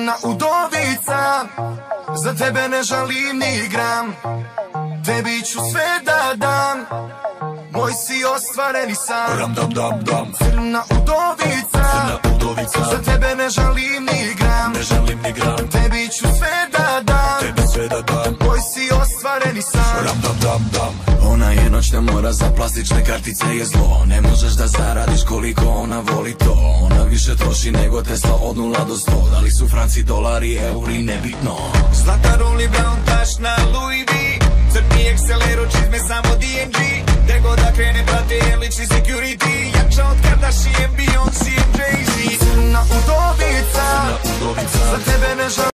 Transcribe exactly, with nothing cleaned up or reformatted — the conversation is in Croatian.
Crna udovica, za tebe ne žalim ni gram. Tebi ću sve da dam, moj si ostvareni san. Ram dam dam dam. Crna udovica, Crna udovica, za tebe ne žalim ni gram. ne žalim ni gram. Tebi ću sve da dam, Tebi sve da dam, moj si ostvareni san. ram dam dam dam. Ona je noćna mora, za plastične kartice je zlo. Ne možeš da zaradiš koliko ona voli to. Ona više troši nego Tesla od nula do sto. Da li su franci, dolari, euri, nebitno. Zlata roli, brown tašna, Louis V. Crni Excelero, čizme samo D M G. Gde god da krene prate lični security. Jača od Kardashian, Beyoncé, Jay-Z. Crna udovica, Crna udovica, za tebe ne žalim